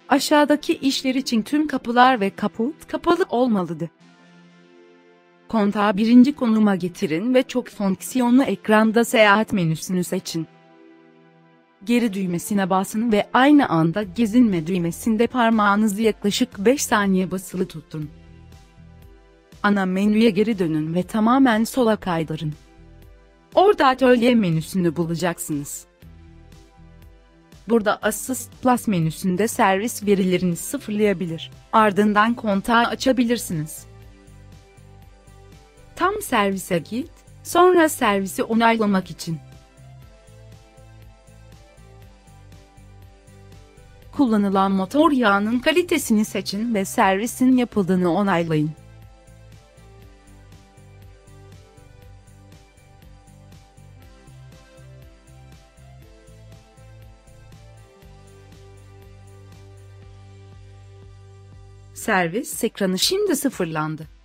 Aşağıdaki işler için tüm kapılar ve kaput kapalı olmalıdır. Kontağı birinci konuma getirin ve çok fonksiyonlu ekranda seyahat menüsünü seçin. Geri düğmesine basın ve aynı anda gezinme düğmesinde parmağınızı yaklaşık 5 saniye basılı tutun. Ana menüye geri dönün ve tamamen sola kaydırın. Orada atölye menüsünü bulacaksınız. Burada Assist Plus menüsünde servis verilerini sıfırlayabilir, ardından kontağı açabilirsiniz. Tam servise git, sonra servisi onaylamak için kullanılan motor yağının kalitesini seçin ve servisin yapıldığını onaylayın. Servis ekranı şimdi sıfırlandı.